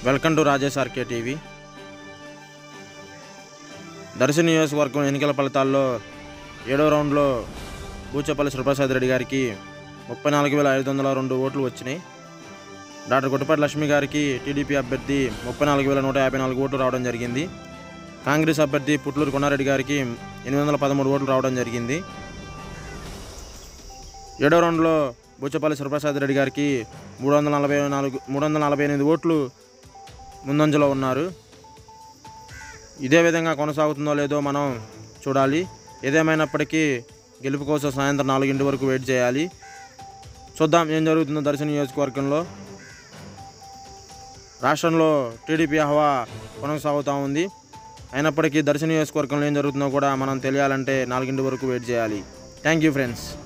Welcome to Rajesh RK TV. Darsi నియోజకవర్గం ఎన్నికల ఫలితాల్లో 7వ రౌండ్లో బూచేపల్లి శ్రీప్రసాద్ రెడ్డి గారికి 34,502 ఓట్లు వచ్చినాయి. డాక్టర్ గుట్టపాటి లక్ష్మి గారికి టీడీపీ అభ్యర్థి 34,154 ఓట్లు రావడం జరిగింది. కాంగ్రెస్ అభ్యర్థి పుట్లూరు కొండారెడ్డి గారికి 813 ఓట్లు రావడం జరిగింది. 7వ రౌండ్లో బూచేపల్లి శ్రీప్రసాద్ రెడ్డి గారికి 348 ఓట్లు ముందంజలో ఉన్నారు. ఇదే విధంగా కొనసాగుతుందో లేదో మనం చూడాలి. ఏదేమైనప్పటికీ గెలుపు కోసం సాయంత్రం 4 వరకు వెయిట్ చేయాలి. చూద్దాం ఏం జరుగుతుందో దర్శి నియోజకవర్గంలో. రాష్ట్రంలో టీడీపీ హవా కొనసాగుతూ ఉంది. అయినప్పటికీ దర్శి నియోజకవర్గంలో ఏం జరుగుతుందో కూడా మనం తెలియాలంటే 4 వరకు వెయిట్ చేయాలి. Thank you friends.